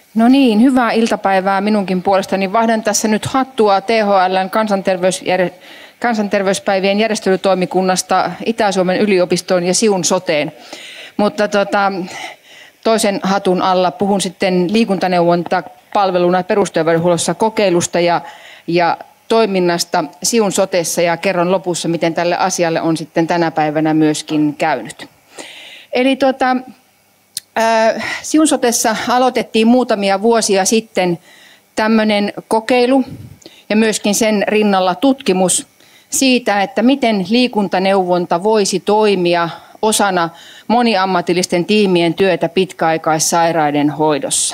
No niin, hyvää iltapäivää minunkin puolestani. Vaihdan tässä nyt hattua THL:n kansanterveyspäivien järjestelytoimikunnasta Itä-Suomen yliopistoon ja Siun soteen. Mutta toisen hatun alla puhun sitten liikuntaneuvontapalveluna perusterveydenhuollossa kokeilusta ja toiminnasta Siun sotessa ja kerron lopussa, miten tälle asialle on sitten tänä päivänä myöskin käynyt. Eli Siun sotessa aloitettiin muutamia vuosia sitten tämmöinen kokeilu ja myöskin sen rinnalla tutkimus siitä, että miten liikuntaneuvonta voisi toimia osana moniammatillisten tiimien työtä pitkäaikaissairaiden hoidossa.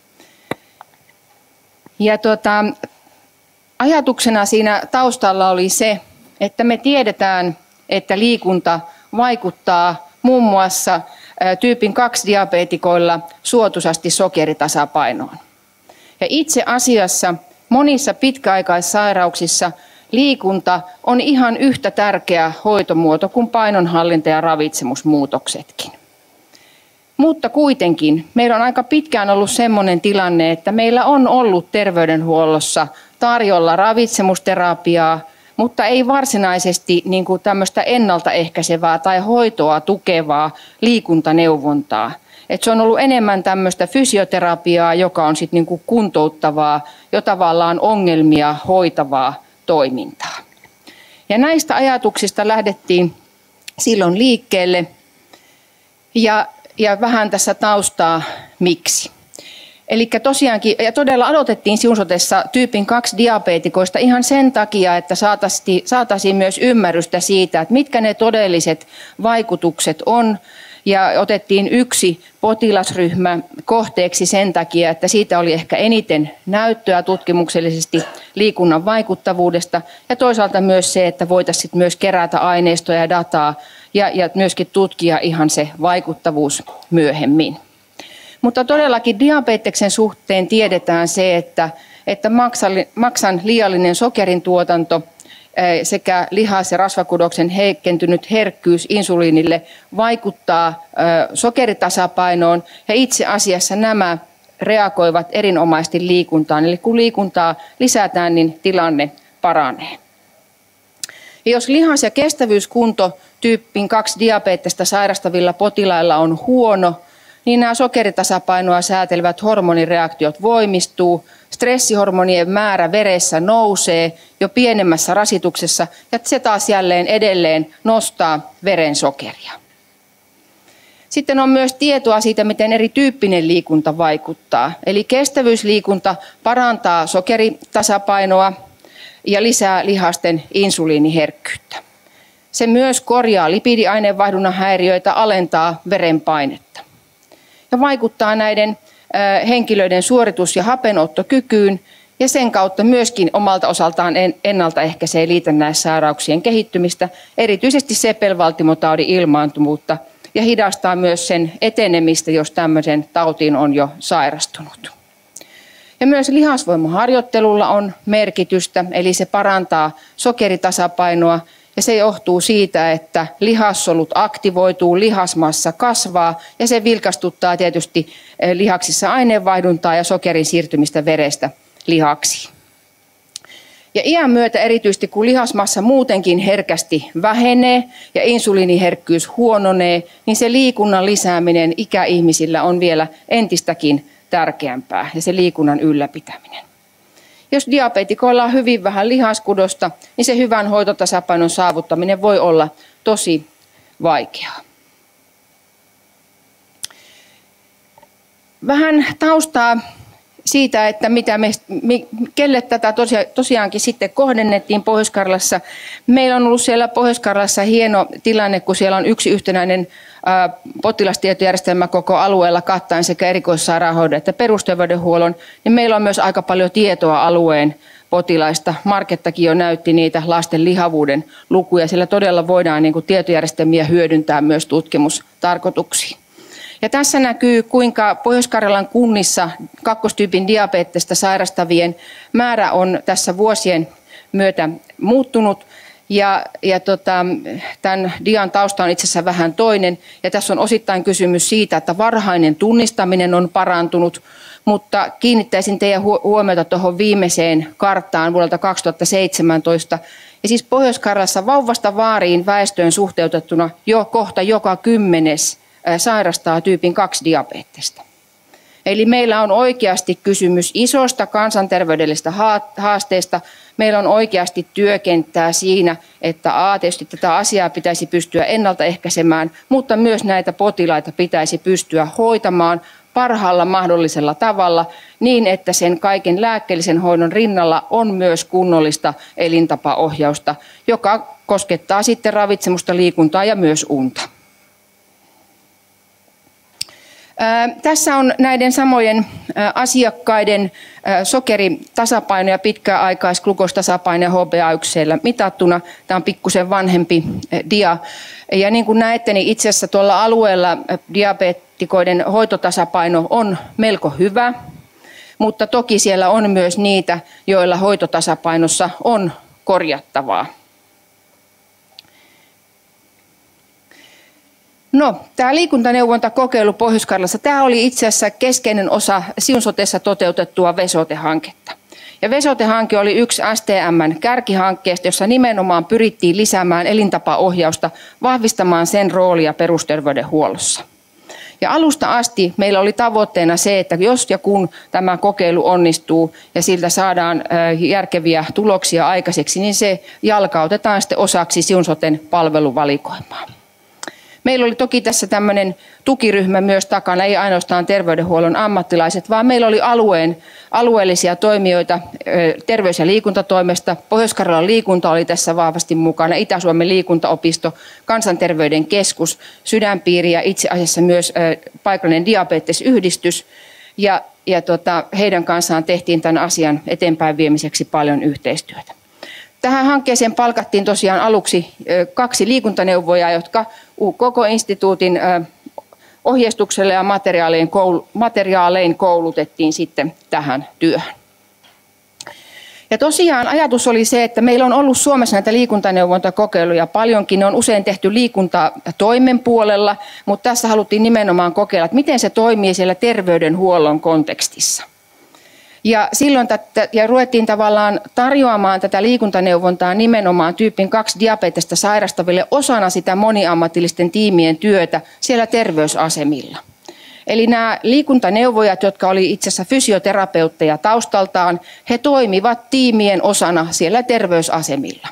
Ja ajatuksena siinä taustalla oli se, että me tiedetään, että liikunta vaikuttaa muun muassa tyypin 2-diabeetikoilla suotuisasti sokeritasapainoon. Ja itse asiassa monissa pitkäaikaissairauksissa liikunta on ihan yhtä tärkeä hoitomuoto kuin painonhallinta ja ravitsemusmuutoksetkin. Mutta kuitenkin meillä on aika pitkään ollut sellainen tilanne, että meillä on ollut terveydenhuollossa tarjolla ravitsemusterapiaa, mutta ei varsinaisesti niin kuin tämmöistä ennaltaehkäisevää tai hoitoa tukevaa liikuntaneuvontaa. Et se on ollut enemmän tämmöistä fysioterapiaa, joka on sitten niin kuin kuntouttavaa, jo tavallaan ongelmia hoitavaa toimintaa. Ja näistä ajatuksista lähdettiin silloin liikkeelle ja vähän tässä taustaa miksi. Eli tosiaankin, ja todella aloitettiin Siun sotessa tyypin 2-diabeetikoista ihan sen takia, että saataisiin myös ymmärrystä siitä, että mitkä ne todelliset vaikutukset on. Ja otettiin yksi potilasryhmä kohteeksi sen takia, että siitä oli ehkä eniten näyttöä tutkimuksellisesti liikunnan vaikuttavuudesta. Ja toisaalta myös se, että voitaisiin myös kerätä aineistoa ja dataa ja myöskin tutkia ihan se vaikuttavuus myöhemmin. Mutta todellakin diabeteksen suhteen tiedetään se, että maksan liiallinen sokerin tuotanto sekä lihas- ja rasvakudoksen heikentynyt herkkyys insuliinille vaikuttaa sokeritasapainoon. Ja itse asiassa nämä reagoivat erinomaisesti liikuntaan. Eli kun liikuntaa lisätään, niin tilanne paranee. Ja jos lihas- ja kestävyyskunto tyypin 2-diabeettista sairastavilla potilailla on huono, niin nämä sokeritasapainoa säätelevät hormonireaktiot voimistuu, stressihormonien määrä veressä nousee jo pienemmässä rasituksessa ja se taas jälleen edelleen nostaa verensokeria. Sitten on myös tietoa siitä, miten erityyppinen liikunta vaikuttaa. Eli kestävyysliikunta parantaa sokeritasapainoa ja lisää lihasten insuliiniherkkyyttä. Se myös korjaa lipidiaineenvaihdunnan häiriöitä, alentaa verenpainetta. Ja vaikuttaa näiden henkilöiden suoritus- ja hapenottokykyyn ja sen kautta myöskin omalta osaltaan ennaltaehkäisee liitännäissairauksien kehittymistä, erityisesti sepelvaltimotaudin ilmaantuvuutta ja hidastaa myös sen etenemistä, jos tämmöisen tautiin on jo sairastunut. Ja myös lihasvoimaharjoittelulla on merkitystä, eli se parantaa sokeritasapainoa. Ja se johtuu siitä, että lihassolut aktivoituu, lihasmassa kasvaa ja se vilkastuttaa tietysti lihaksissa aineenvaihduntaa ja sokerin siirtymistä verestä lihaksiin. Ja iän myötä erityisesti kun lihasmassa muutenkin herkästi vähenee ja insuliiniherkkyys huononee, niin se liikunnan lisääminen ikäihmisillä on vielä entistäkin tärkeämpää ja se liikunnan ylläpitäminen. Jos diabeetikoilla on hyvin vähän lihaskudosta, niin se hyvän hoitotasapainon saavuttaminen voi olla tosi vaikeaa. Vähän taustaa siitä, että kelle tätä tosiaankin sitten kohdennettiin Pohjois-Karjalassa. Meillä on ollut siellä Pohjois-Karjalassa hieno tilanne, kun siellä on yksi yhtenäinen potilastietojärjestelmä koko alueella kattaen sekä erikoissairaanhoidon että perusterveydenhuollon, niin meillä on myös aika paljon tietoa alueen potilaista. Markettakin jo näytti niitä lasten lihavuuden lukuja. Siellä todella voidaan tietojärjestelmiä hyödyntää myös tutkimustarkoituksiin. Ja tässä näkyy, kuinka Pohjois-Karjalan kunnissa kakkostyypin diabeettista sairastavien määrä on tässä vuosien myötä muuttunut. Tämän dian tausta on itse asiassa vähän toinen, ja tässä on osittain kysymys siitä, että varhainen tunnistaminen on parantunut, mutta kiinnittäisin teidän huomiota tuohon viimeiseen karttaan vuodelta 2017. Ja siis Pohjois-Karjalassa vauvasta vaariin väestöön suhteutettuna jo kohta joka 10. sairastaa tyypin 2 diabeettista. Eli meillä on oikeasti kysymys isosta kansanterveydellisestä haasteesta. Meillä on oikeasti työkenttää siinä, että tietysti tätä asiaa pitäisi pystyä ennaltaehkäisemään, mutta myös näitä potilaita pitäisi pystyä hoitamaan parhaalla mahdollisella tavalla niin, että sen kaiken lääkkeellisen hoidon rinnalla on myös kunnollista elintapaohjausta, joka koskettaa sitten ravitsemusta, liikuntaa ja myös unta. Tässä on näiden samojen asiakkaiden sokeritasapaino ja pitkäaikaisglukostasapaino HbA1 mitattuna. Tämä on pikkusen vanhempi dia. Ja niin kuin näette, niin itse asiassa tuolla alueella diabeetikoiden hoitotasapaino on melko hyvä, mutta toki siellä on myös niitä, joilla hoitotasapainossa on korjattavaa. No, tämä liikuntaneuvontakokeilu Pohjois-Karjalassa, tämä oli itse asiassa keskeinen osa Siun sotessa toteutettua Vesote-hanketta. Ja Vesote-hanke oli yksi STM:n kärkihankkeesta, jossa nimenomaan pyrittiin lisäämään elintapaohjausta, vahvistamaan sen roolia perusterveydenhuollossa. Ja alusta asti meillä oli tavoitteena se, että jos ja kun tämä kokeilu onnistuu ja siltä saadaan järkeviä tuloksia aikaiseksi, niin se jalkautetaan sitten osaksi Siun soten palveluvalikoimaa. Meillä oli toki tässä tämmöinen tukiryhmä myös takana, ei ainoastaan terveydenhuollon ammattilaiset, vaan meillä oli alueellisia toimijoita terveys- ja liikuntatoimesta. Pohjois-Karjalan liikunta oli tässä vahvasti mukana, Itä-Suomen liikuntaopisto, Kansanterveyden keskus, Sydänpiiri ja itse asiassa myös paikallinen diabetesyhdistys. Ja heidän kanssaan tehtiin tämän asian eteenpäin viemiseksi paljon yhteistyötä. Tähän hankkeeseen palkattiin tosiaan aluksi 2 liikuntaneuvojaa, jotka koko instituutin ohjeistukselle ja materiaalein koulutettiin sitten tähän työhön. Ja tosiaan ajatus oli se, että meillä on ollut Suomessa näitä liikuntaneuvontakokeiluja paljonkin. Ne on usein tehty liikuntatoimen puolella, mutta tässä haluttiin nimenomaan kokeilla, että miten se toimii siellä terveydenhuollon kontekstissa. Ja silloin ruvettiin tavallaan tarjoamaan tätä liikuntaneuvontaa nimenomaan tyypin 2 diabetesta sairastaville osana sitä moniammatillisten tiimien työtä siellä terveysasemilla. Eli nämä liikuntaneuvojat, jotka oli itse asiassa fysioterapeutteja taustaltaan, he toimivat tiimien osana siellä terveysasemilla.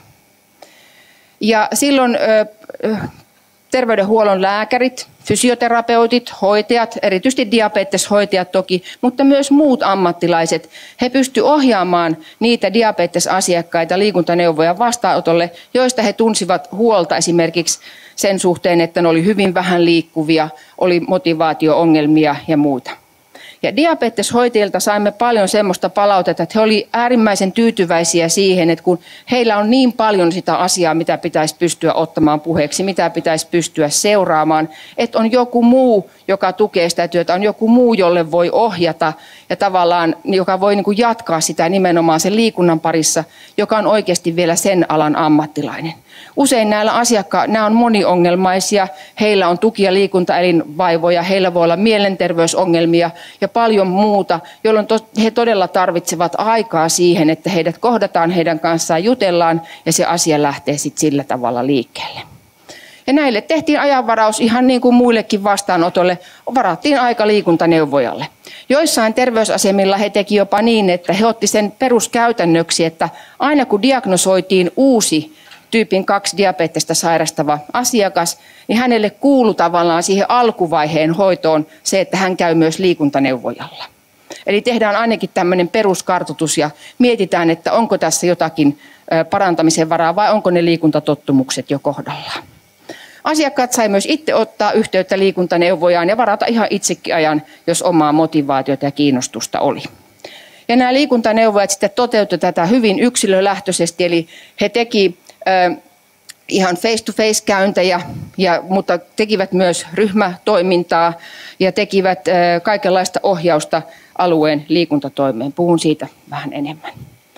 Ja silloin terveydenhuollon lääkärit, fysioterapeutit, hoitajat, erityisesti diabeteshoitajat toki, mutta myös muut ammattilaiset, he pystyivät ohjaamaan niitä diabetesasiakkaita liikuntaneuvoja vastaanotolle, joista he tunsivat huolta esimerkiksi sen suhteen, että ne oli hyvin vähän liikkuvia, oli motivaatio-ongelmia ja muuta. Ja diabeteshoitajilta saimme paljon semmoista palautetta, että he olivat äärimmäisen tyytyväisiä siihen, että kun heillä on niin paljon sitä asiaa, mitä pitäisi pystyä ottamaan puheeksi, mitä pitäisi pystyä seuraamaan, että on joku muu, joka tukee sitä työtä, on joku muu, jolle voi ohjata ja tavallaan, joka voi niin kuin jatkaa sitä nimenomaan sen liikunnan parissa, joka on oikeasti vielä sen alan ammattilainen. Usein näillä asiakkailla, nämä on moniongelmaisia, heillä on tuki- ja liikuntaelinvaivoja, heillä voi olla mielenterveysongelmia ja paljon muuta, jolloin he todella tarvitsevat aikaa siihen, että heidät kohdataan heidän kanssaan, jutellaan ja se asia lähtee sitten sillä tavalla liikkeelle. Ja näille tehtiin ajanvaraus ihan niin kuin muillekin vastaanotolle, varattiin aika liikuntaneuvojalle. Joissain terveysasemilla he teki jopa niin, että he otti sen peruskäytännöksi, että aina kun diagnosoitiin uusi tyypin 2 diabetesta sairastava asiakas, niin hänelle kuului tavallaan siihen alkuvaiheen hoitoon se, että hän käy myös liikuntaneuvojalla. Eli tehdään ainakin tämmöinen peruskartoitus ja mietitään, että onko tässä jotakin parantamisen varaa vai onko ne liikuntatottumukset jo kohdallaan. Asiakkaat sai myös itse ottaa yhteyttä liikuntaneuvojaan ja varata ihan itsekin ajan, jos omaa motivaatiota ja kiinnostusta oli. Ja nämä liikuntaneuvojat sitten toteuttivat tätä hyvin yksilölähtöisesti, eli he teki ihan face-to-face käyntejä, mutta tekivät myös ryhmätoimintaa ja tekivät kaikenlaista ohjausta alueen liikuntatoimeen. Puhun siitä vähän enemmän.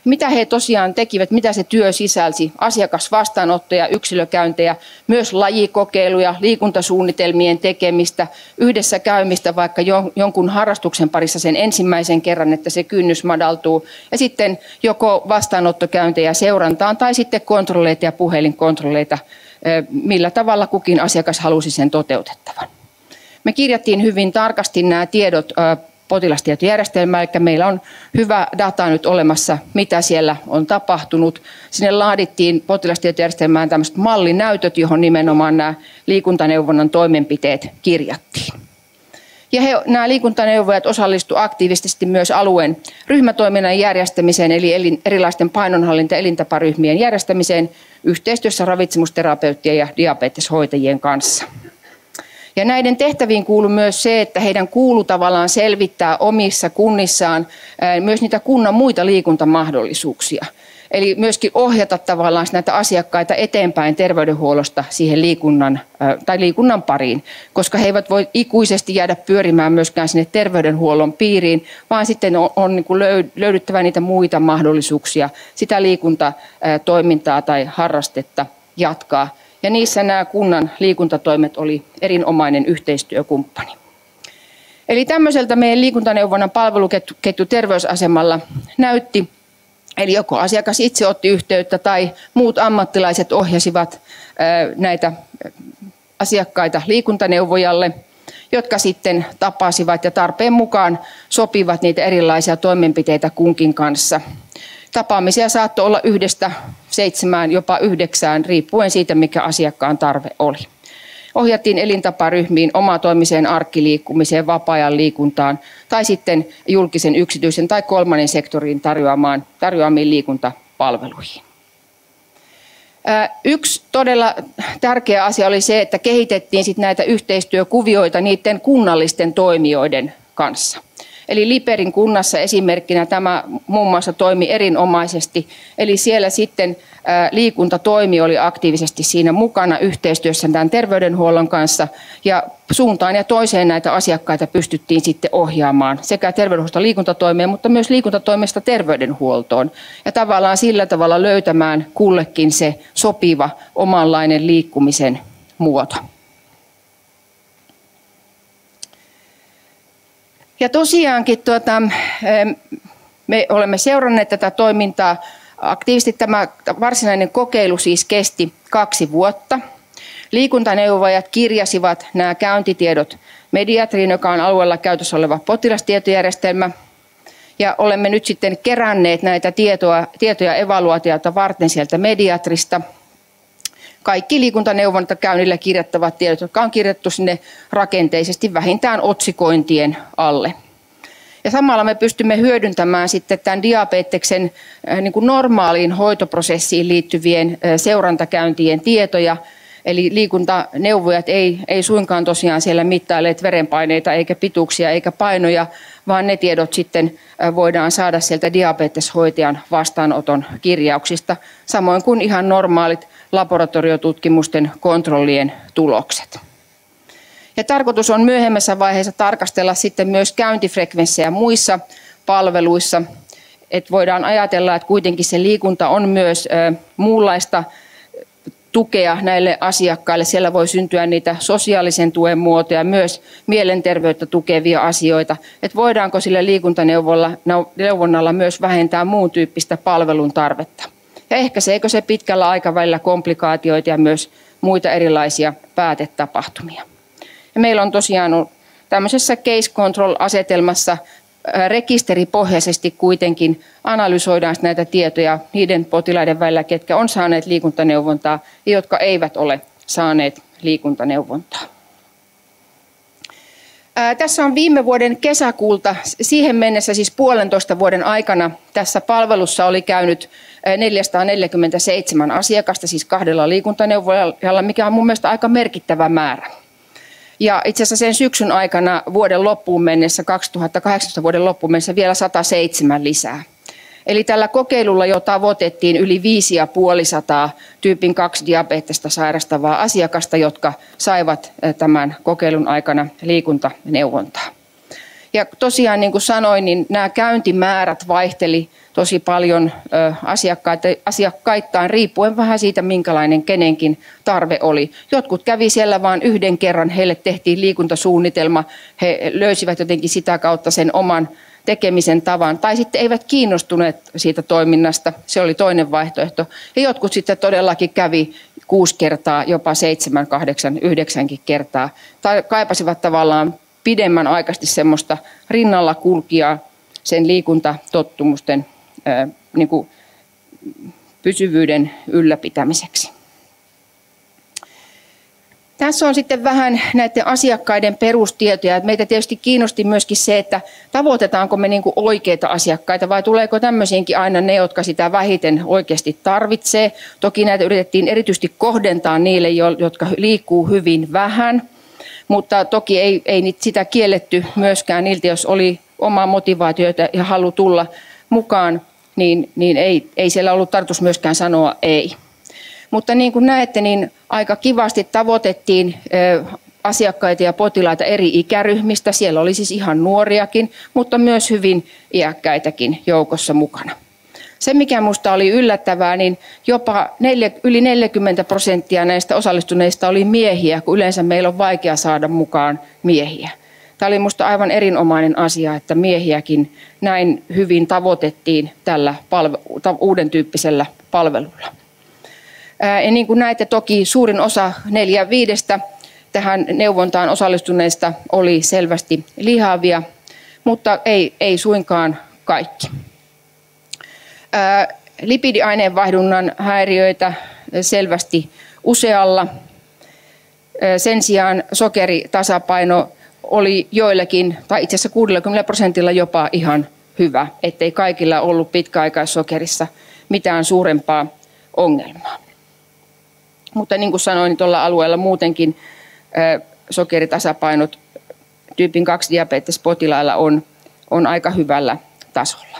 mitä he tosiaan tekivät, mitä se työ sisälsi, asiakasvastaanottoja, yksilökäyntejä, myös lajikokeiluja, liikuntasuunnitelmien tekemistä, yhdessä käymistä vaikka jonkun harrastuksen parissa sen ensimmäisen kerran, että se kynnys madaltuu, ja sitten joko vastaanottokäyntejä seurantaan tai sitten kontrolleita ja puhelinkontrolleita, millä tavalla kukin asiakas halusi sen toteutettavan. Me kirjattiin hyvin tarkasti nämä tiedot potilastietojärjestelmään, eli meillä on hyvä data nyt olemassa, mitä siellä on tapahtunut. Sinne laadittiin potilastietojärjestelmään tämmöiset mallinäytöt, johon nimenomaan nämä liikuntaneuvonnan toimenpiteet kirjattiin. Ja nämä liikuntaneuvojat osallistuivat aktiivisesti myös alueen ryhmätoiminnan järjestämiseen, eli erilaisten painonhallinta- ja elintaparyhmien järjestämiseen yhteistyössä ravitsemusterapeuttien ja diabeteshoitajien kanssa. Ja näiden tehtäviin kuului myös se, että heidän kuului tavallaan selvittää omissa kunnissaan myös niitä kunnan muita liikuntamahdollisuuksia. Eli myöskin ohjata tavallaan näitä asiakkaita eteenpäin terveydenhuollosta siihen liikunnan pariin, koska he eivät voi ikuisesti jäädä pyörimään myöskään sinne terveydenhuollon piiriin, vaan sitten on niin kuin löydyttävä niitä muita mahdollisuuksia, sitä liikuntatoimintaa tai harrastetta jatkaa. Ja niissä nämä kunnan liikuntatoimet oli erinomainen yhteistyökumppani. Eli tämmöiseltä meidän liikuntaneuvonnan palveluketju terveysasemalla näytti. Eli joko asiakas itse otti yhteyttä tai muut ammattilaiset ohjasivat näitä asiakkaita liikuntaneuvojalle, jotka sitten tapasivat ja tarpeen mukaan sopivat niitä erilaisia toimenpiteitä kunkin kanssa. Tapaamisia saattoi olla 1–7, jopa 9, riippuen siitä, mikä asiakkaan tarve oli. Ohjattiin elintaparyhmiin, omatoimiseen arkkiliikkumiseen, vapaa-ajan liikuntaan tai sitten julkisen, yksityisen tai kolmannen sektorin tarjoamiin liikuntapalveluihin. Yksi todella tärkeä asia oli se, että kehitettiin sit näitä yhteistyökuvioita niiden kunnallisten toimijoiden kanssa. Eli Liperin kunnassa esimerkkinä tämä muun muassa toimi erinomaisesti, eli siellä sitten liikuntatoimi oli aktiivisesti siinä mukana yhteistyössä tämän terveydenhuollon kanssa ja suuntaan ja toiseen näitä asiakkaita pystyttiin sitten ohjaamaan sekä terveydenhuollosta liikuntatoimeen, mutta myös liikuntatoimesta terveydenhuoltoon ja tavallaan sillä tavalla löytämään kullekin se sopiva omanlainen liikkumisen muoto. Ja tosiaankin me olemme seuranneet tätä toimintaa aktiivisesti. Tämä varsinainen kokeilu siis kesti 2 vuotta. Liikuntaneuvojat kirjasivat nämä käyntitiedot Mediatriin, joka on alueella käytössä oleva potilastietojärjestelmä. Ja olemme nyt sitten keränneet näitä tietoja evaluaatiota varten sieltä Mediatrista. Kaikki liikuntaneuvontakäynnillä kirjattavat tiedot, jotka on kirjattu sinne rakenteisesti vähintään otsikointien alle. Ja samalla me pystymme hyödyntämään sitten tämän diabeteksen niin kuin normaaliin hoitoprosessiin liittyvien seurantakäyntien tietoja. Eli liikuntaneuvojat ei suinkaan tosiaan siellä mittailleet verenpaineita eikä pituuksia eikä painoja, vaan ne tiedot sitten voidaan saada sieltä diabeteshoitajan vastaanoton kirjauksista, samoin kuin ihan normaalit laboratoriotutkimusten kontrollien tulokset. Ja tarkoitus on myöhemmässä vaiheessa tarkastella sitten myös käyntifrekvenssejä muissa palveluissa, että voidaan ajatella, että kuitenkin se liikunta on myös muunlaista tukea näille asiakkaille. Siellä voi syntyä niitä sosiaalisen tuen muotoja, myös mielenterveyttä tukevia asioita. Että voidaanko sillä liikuntaneuvonnalla myös vähentää muun tyyppistä palvelun tarvetta. Ja ehkäiseekö se pitkällä aikavälillä komplikaatioita ja myös muita erilaisia päätetapahtumia. Ja meillä on tosiaan tämmöisessä case control-asetelmassa rekisteripohjaisesti kuitenkin analysoidaan näitä tietoja niiden potilaiden välillä, ketkä on saaneet liikuntaneuvontaa ja jotka eivät ole saaneet liikuntaneuvontaa. Tässä on viime vuoden kesäkuulta, siihen mennessä siis 1,5 vuoden aikana tässä palvelussa oli käynyt 447 asiakasta, siis 2 liikuntaneuvojalla, mikä on mun mielestä aika merkittävä määrä. Ja itse asiassa sen syksyn aikana vuoden loppuun mennessä, 2018 vuoden loppuun mennessä vielä 107 lisää. Eli tällä kokeilulla jo tavoitettiin yli 550 tyypin 2 diabetesta sairastavaa asiakasta, jotka saivat tämän kokeilun aikana liikuntaneuvontaa. Ja tosiaan niin kuin sanoin, niin nämä käyntimäärät vaihteli tosi paljon asiakkaittain riippuen vähän siitä, minkälainen kenenkin tarve oli. Jotkut kävi siellä vain yhden kerran, heille tehtiin liikuntasuunnitelma, he löysivät jotenkin sitä kautta sen oman tekemisen tavan, tai sitten eivät kiinnostuneet siitä toiminnasta, se oli toinen vaihtoehto. Ja jotkut sitten todellakin kävi 6 kertaa, jopa 7, 8, 9 kertaa, tai kaipasivat tavallaan pidemmän aikaisesti semmoista rinnalla kulkijaa sen liikuntatottumusten niin kuin pysyvyyden ylläpitämiseksi. Tässä on sitten vähän näiden asiakkaiden perustietoja. Meitä tietysti kiinnosti myöskin se, että tavoitetaanko me niin kuin oikeita asiakkaita vai tuleeko tämmöisiinkin aina ne, jotka sitä vähiten oikeasti tarvitsee. Toki näitä yritettiin erityisesti kohdentaa niille, jotka liikkuu hyvin vähän, mutta toki ei sitä kielletty myöskään niiltä, jos oli oma motivaatio ja halu tulla mukaan, niin ei siellä ollut tarkoitus myöskään sanoa ei. Mutta niin kuin näette, niin aika kivasti tavoitettiin asiakkaita ja potilaita eri ikäryhmistä. Siellä oli siis ihan nuoriakin, mutta myös hyvin iäkkäitäkin joukossa mukana. Se, mikä minusta oli yllättävää, niin jopa yli 40% näistä osallistuneista oli miehiä, kun yleensä meillä on vaikea saada mukaan miehiä. Tämä oli minusta aivan erinomainen asia, että miehiäkin näin hyvin tavoitettiin tällä uuden tyyppisellä palvelulla. Ja niin kuin näette, toki suurin osa 4/5 tähän neuvontaan osallistuneista oli selvästi lihavia, mutta ei suinkaan kaikki. Lipidiaineenvaihdunnan häiriöitä selvästi usealla. Sen sijaan sokeritasapaino oli joillakin, tai itse asiassa 60% jopa ihan hyvä, ettei kaikilla ollut pitkäaikaissokerissa mitään suurempaa ongelmaa. Mutta niin kuin sanoin, niin tuolla alueella muutenkin sokeritasapainot tyypin 2 diabetespotilailla on aika hyvällä tasolla.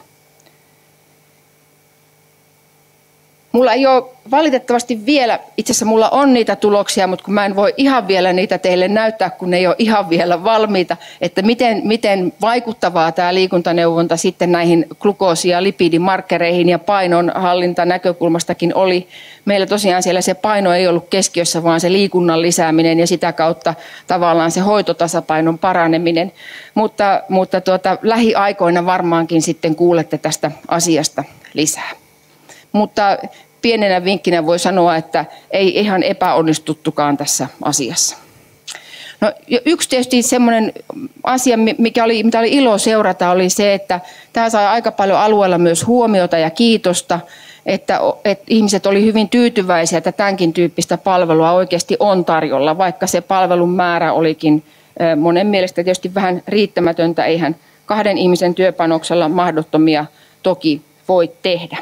Mulla ei ole valitettavasti vielä, itse asiassa mulla on niitä tuloksia, mutta kun mä en voi ihan vielä niitä teille näyttää, kun ne ei ole ihan vielä valmiita, että miten vaikuttavaa tämä liikuntaneuvonta sitten näihin glukoosi- ja lipidimarkkereihin ja painonhallinta näkökulmastakin oli. Meillä tosiaan siellä se paino ei ollut keskiössä, vaan se liikunnan lisääminen ja sitä kautta tavallaan se hoitotasapainon paraneminen. Mutta lähiaikoina varmaankin sitten kuulette tästä asiasta lisää. Mutta pienenä vinkkinä voi sanoa, että ei ihan epäonnistuttukaan tässä asiassa. No, yksi tietysti semmoinen asia, mitä oli ilo seurata, oli se, että tämä sai aika paljon alueella myös huomiota ja kiitosta, että ihmiset oli hyvin tyytyväisiä, että tämänkin tyyppistä palvelua oikeasti on tarjolla, vaikka se palvelun määrä olikin monen mielestä tietysti vähän riittämätöntä. Eihän 2 ihmisen työpanoksella mahdottomia toki voi tehdä.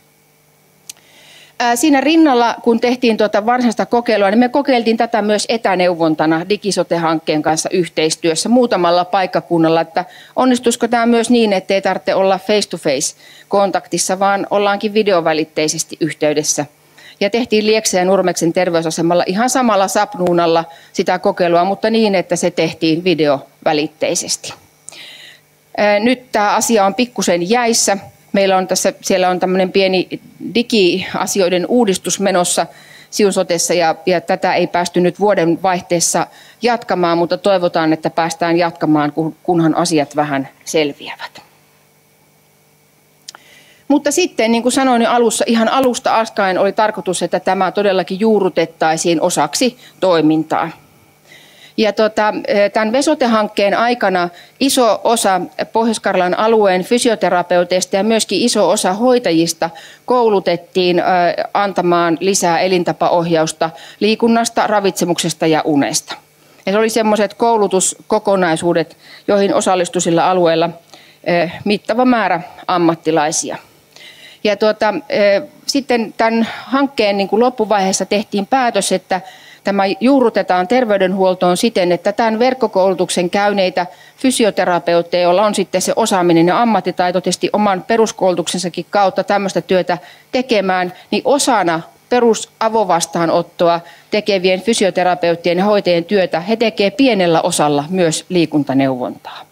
Siinä rinnalla, kun tehtiin varsinaista kokeilua, niin me kokeiltiin tätä myös etäneuvontana Digisote-hankkeen kanssa yhteistyössä muutamalla paikkakunnalla, että onnistuisiko tämä myös niin, ettei tarvitse olla face-to-face kontaktissa, vaan ollaankin videovälitteisesti yhteydessä. Ja tehtiin Lieksan ja Nurmeksen terveysasemalla ihan samalla sapnuunalla sitä kokeilua, mutta niin, että se tehtiin videovälitteisesti. Nyt tämä asia on pikkusen jäissä. Siellä on tämmöinen pieni digiasioiden uudistus menossa Siun Sotessa ja tätä ei päästy nyt vuoden vaihteessa jatkamaan, mutta toivotaan, että päästään jatkamaan, kunhan asiat vähän selviävät. Mutta sitten, niin kuin sanoin jo alussa, ihan alusta alkaen oli tarkoitus, että tämä todellakin juurrutettaisiin osaksi toimintaa. Ja tämän Vesote-hankkeen aikana iso osa Pohjois-Karjalan alueen fysioterapeuteista ja myöskin iso osa hoitajista koulutettiin antamaan lisää elintapaohjausta liikunnasta, ravitsemuksesta ja unesta. Ja se oli sellaiset koulutuskokonaisuudet, joihin osallistui sillä alueella mittava määrä ammattilaisia. Ja sitten tämän hankkeen niin kuin loppuvaiheessa tehtiin päätös, että tämä juurrutetaan terveydenhuoltoon siten, että tämän verkkokoulutuksen käyneitä fysioterapeutteja, joilla on sitten se osaaminen ja ammattitaito tietysti oman peruskoulutuksensakin kautta tämmöistä työtä tekemään, niin osana perusavovastaanottoa tekevien fysioterapeuttien ja hoitajien työtä he tekevät pienellä osalla myös liikuntaneuvontaa.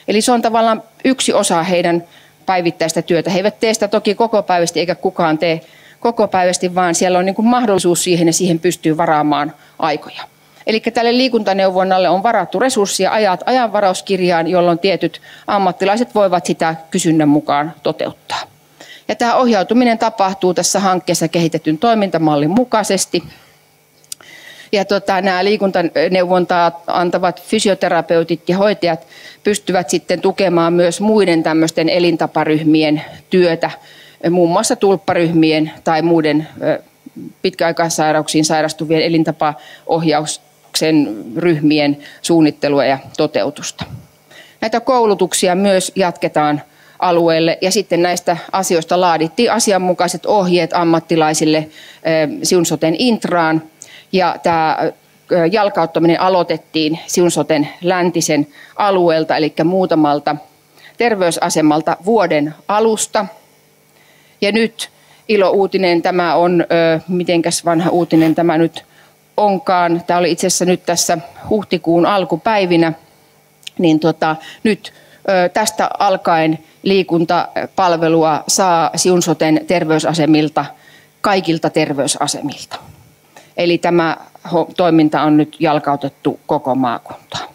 Eli se on tavallaan yksi osa heidän päivittäistä työtä. He eivät tee sitä toki kokopäiväisesti eikä kukaan tee kokopäiväisesti, vaan siellä on niin kuin mahdollisuus siihen ja siihen pystyy varaamaan aikoja. Eli tälle liikuntaneuvonnalle on varattu resursseja ajanvarauskirjaan, jolloin tietyt ammattilaiset voivat sitä kysynnän mukaan toteuttaa. Ja tämä ohjautuminen tapahtuu tässä hankkeessa kehitetyn toimintamallin mukaisesti. Ja nämä liikuntaneuvontaa antavat fysioterapeutit ja hoitajat pystyvät sitten tukemaan myös muiden tämmöisten elintaparyhmien työtä, muun muassa tulpparyhmien tai muiden pitkäaikaissairauksiin sairastuvien elintapaohjauksen ryhmien suunnittelua ja toteutusta. Näitä koulutuksia myös jatketaan alueelle ja sitten näistä asioista laadittiin asianmukaiset ohjeet ammattilaisille Siun-soten intraan. Ja tämä jalkauttaminen aloitettiin Siun-soten läntisen alueelta, eli muutamalta terveysasemalta vuoden alusta. Ja nyt ilouutinen, tämä on, mitenkäs vanha uutinen tämä nyt onkaan. Tämä oli itse asiassa nyt tässä huhtikuun alkupäivinä. Niin nyt tästä alkaen liikuntapalvelua saa Siun-soten terveysasemilta, kaikilta terveysasemilta. Eli tämä toiminta on nyt jalkautettu koko maakuntaan.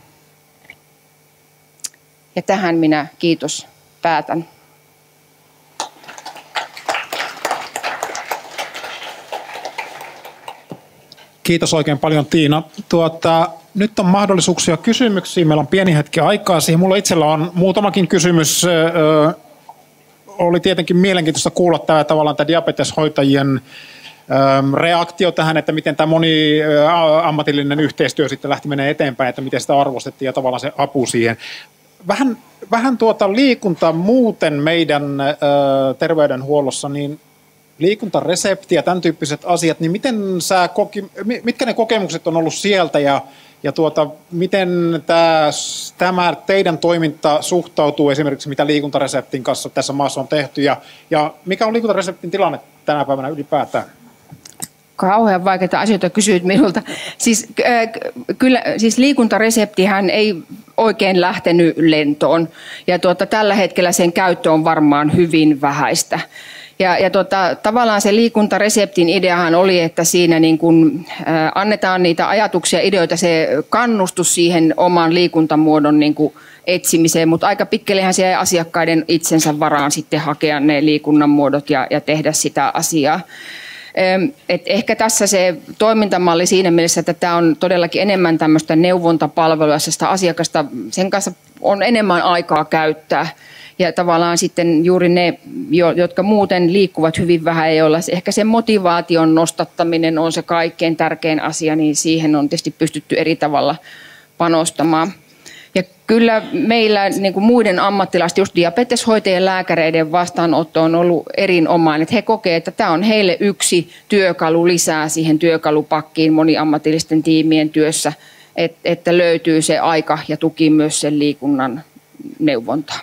Ja tähän minä päätän. Kiitos oikein paljon, Tiina. Nyt on mahdollisuuksia kysymyksiin. Meillä on pieni hetki aikaa siihen. Mulla itsellä on muutamakin kysymys. Oli tietenkin mielenkiintoista kuulla tavallaan tämä diabeteshoitajien reaktio tähän, että miten tämä moniammatillinen yhteistyö sitten lähti menee eteenpäin, että miten sitä arvostettiin ja tavallaan se apu siihen. Vähän liikunta muuten meidän terveydenhuollossa, niin liikuntaresepti ja tämän tyyppiset asiat, niin mitkä ne kokemukset on ollut sieltä ja miten tämä teidän toiminta suhtautuu esimerkiksi mitä liikuntareseptin kanssa tässä maassa on tehty ja mikä on liikuntareseptin tilanne tänä päivänä ylipäätään? Kauhean vaikeita asioita kysyit minulta. Siis liikuntareseptihän ei oikein lähtenyt lentoon ja tällä hetkellä sen käyttö on varmaan hyvin vähäistä. Tavallaan se liikuntareseptin ideahan oli, että siinä niin kun, annetaan niitä ajatuksia ja ideoita, se kannustus siihen oman liikuntamuodon niin kun etsimiseen, mutta aika pitkällehän se jäi asiakkaiden itsensä varaan sitten hakea ne liikunnan muodot ja tehdä sitä asiaa. Et ehkä tässä se toimintamalli siinä mielessä, että tämä on todellakin enemmän tämmöistä neuvontapalvelua, sitä asiakasta, sen kanssa on enemmän aikaa käyttää. Ja tavallaan sitten juuri ne, jotka muuten liikkuvat hyvin vähän, joilla ehkä se motivaation nostattaminen on se kaikkein tärkein asia, niin siihen on tietysti pystytty eri tavalla panostamaan. Ja kyllä meillä niin kuin muiden ammattilaisten, just diabeteshoitajien lääkäreiden vastaanotto on ollut erinomainen. Että he kokevat, että tämä on heille yksi työkalu lisää siihen työkalupakkiin moniammatillisten tiimien työssä, että löytyy se aika ja tuki myös sen liikunnan neuvontaan.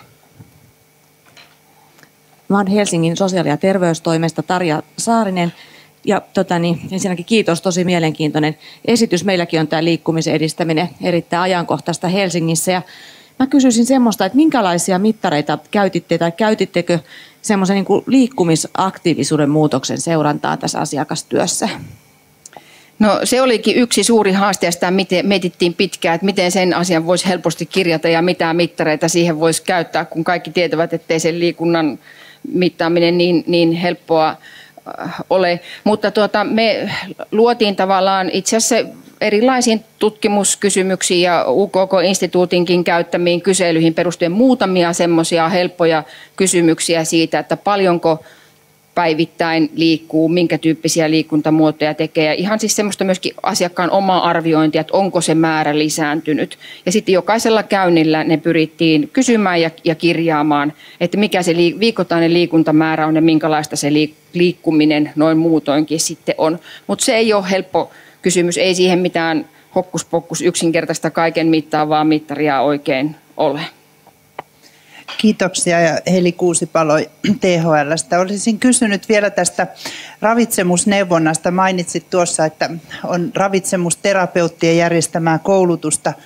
Mä olen Helsingin sosiaali- ja terveystoimesta Tarja Saarinen. Ja ensinnäkin kiitos, tosi mielenkiintoinen esitys. Meilläkin on tämä liikkumisen edistäminen erittäin ajankohtaista Helsingissä. Ja mä kysyisin semmoista, että minkälaisia mittareita käytitte tai käytittekö semmoisen niin kuin liikkumisaktiivisuuden muutoksen seurantaa tässä asiakastyössä? No se olikin yksi suuri haaste ja sitä mietittiin pitkään, että miten sen asian voisi helposti kirjata ja mitä mittareita siihen voisi käyttää, kun kaikki tietävät, ettei sen liikunnan mittaaminen niin helppoa ole. Mutta me luotiin tavallaan itse asiassa erilaisiin tutkimuskysymyksiin ja UKK-instituutinkin käyttämiin kyselyihin perustuen muutamia semmoisia helppoja kysymyksiä siitä, että paljonko päivittäin liikkuu, minkä tyyppisiä liikuntamuotoja tekee. Ja ihan siis semmoista myöskin asiakkaan omaa arviointia, että onko se määrä lisääntynyt. Ja sitten jokaisella käynnillä ne pyrittiin kysymään ja kirjaamaan, että mikä se viikoittainen liikuntamäärä on ja minkälaista se liikkuminen noin muutoinkin sitten on. Mutta se ei ole helppo kysymys, ei siihen mitään hokkuspokkus yksinkertaista kaiken mittaavaa mittaria oikein ole. Kiitoksia ja Heli Kuusipalo THL:stä. Olisin kysynyt vielä tästä ravitsemusneuvonnasta. Mainitsit tuossa, että on ravitsemusterapeuttien järjestämää koulutusta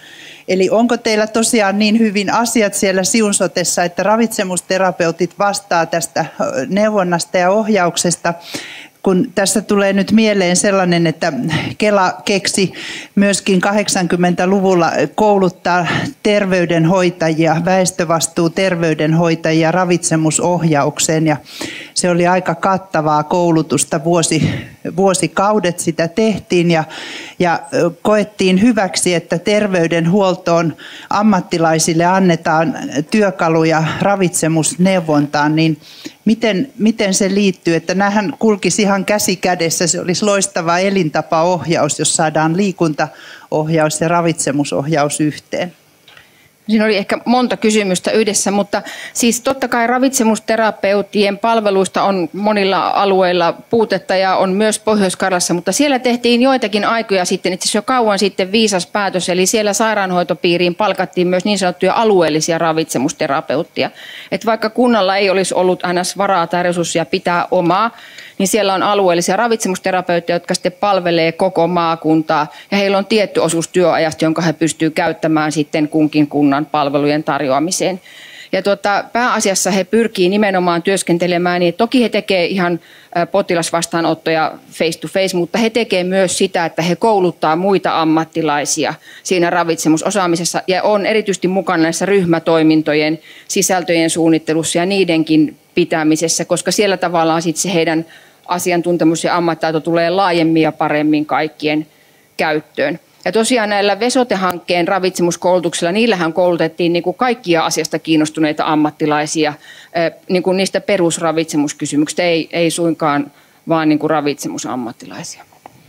Eli onko teillä tosiaan niin hyvin asiat siellä Siun sotessa, että ravitsemusterapeutit vastaa tästä neuvonnasta ja ohjauksesta? Kun tässä tulee nyt mieleen sellainen, että Kela keksi myöskin 80-luvulla kouluttaa terveydenhoitajia, väestövastuu terveydenhoitajia ravitsemusohjaukseen, ja se oli aika kattavaa koulutusta, vuosikaudet sitä tehtiin ja koettiin hyväksi, että terveydenhuoltoon ammattilaisille annetaan työkaluja ravitsemusneuvontaan, niin miten se liittyy, että näähän kulkisi ihan käsi kädessä, se olisi loistava elintapaohjaus, jos saadaan liikuntaohjaus ja ravitsemusohjaus yhteen. Siinä oli ehkä monta kysymystä yhdessä, mutta siis totta kai ravitsemusterapeuttien palveluista on monilla alueilla puutetta ja on myös Pohjois-Karjalassa, mutta siellä tehtiin joitakin aikoja sitten, itse asiassa jo kauan sitten viisas päätös, eli siellä sairaanhoitopiiriin palkattiin myös niin sanottuja alueellisia ravitsemusterapeuttia. Että vaikka kunnalla ei olisi ollut aina varaa tai resursseja pitää omaa, niin siellä on alueellisia ravitsemusterapeutteja, jotka sitten palvelee koko maakuntaa ja heillä on tietty osuus työajasta, jonka he pystyvät käyttämään sitten kunkin kunnan palvelujen tarjoamiseen. Ja pääasiassa he pyrkii nimenomaan työskentelemään, niin toki he tekevät ihan potilasvastaanottoja face to face, mutta he tekevät myös sitä, että he kouluttaa muita ammattilaisia siinä ravitsemusosaamisessa ja on erityisesti mukana näissä ryhmätoimintojen sisältöjen suunnittelussa ja niidenkin pitämisessä, koska siellä tavallaan sitten se heidän asiantuntemus ja ammattitaito tulee laajemmin ja paremmin kaikkien käyttöön. Ja tosiaan näillä Vesote-hankkeen ravitsemuskoulutuksilla, niillähän koulutettiin niin kuin kaikkia asiasta kiinnostuneita ammattilaisia niin kuin niistä perusravitsemuskysymyksistä, ei suinkaan vaan niin kuin ravitsemusammattilaisia.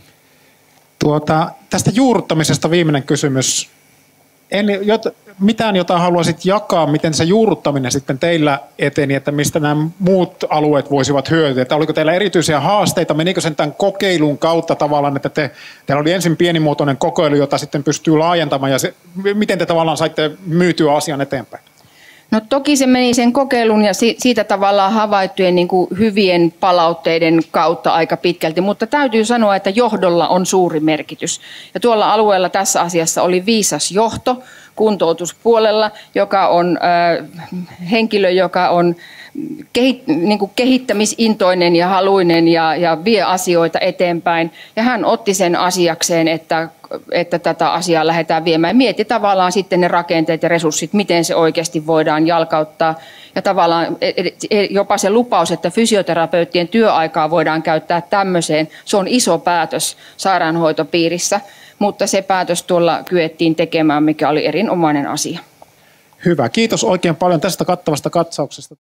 Tästä juurruttamisesta viimeinen kysymys. Mitään, jota haluaisit jakaa, miten se juurruttaminen sitten teillä eteni, että mistä nämä muut alueet voisivat hyötyä? Että oliko teillä erityisiä haasteita? Menikö sen tämän kokeilun kautta tavallaan, että teillä oli ensin pienimuotoinen kokeilu, jota sitten pystyy laajentamaan, ja miten te tavallaan saitte myytyä asian eteenpäin? No toki se meni sen kokeilun ja siitä tavallaan havaittujen niin kuin hyvien palautteiden kautta aika pitkälti, mutta täytyy sanoa, että johdolla on suuri merkitys. Ja tuolla alueella tässä asiassa oli viisas johto kuntoutuspuolella, joka on henkilö, joka on kehittämisintoinen ja haluinen ja vie asioita eteenpäin. Ja hän otti sen asiakseen, että tätä asiaa lähdetään viemään. Ja mieti tavallaan sitten ne rakenteet ja resurssit, miten se oikeasti voidaan jalkauttaa. Ja tavallaan jopa se lupaus, että fysioterapeuttien työaikaa voidaan käyttää tämmöiseen, se on iso päätös sairaanhoitopiirissä. Mutta se päätös tuolla kyettiin tekemään, mikä oli erinomainen asia. Hyvä. Kiitos oikein paljon tästä kattavasta katsauksesta.